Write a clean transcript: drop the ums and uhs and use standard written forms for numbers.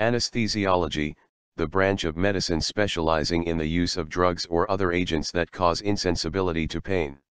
Anesthesiology, the branch of medicine specializing in the use of drugs or other agents that cause insensibility to pain.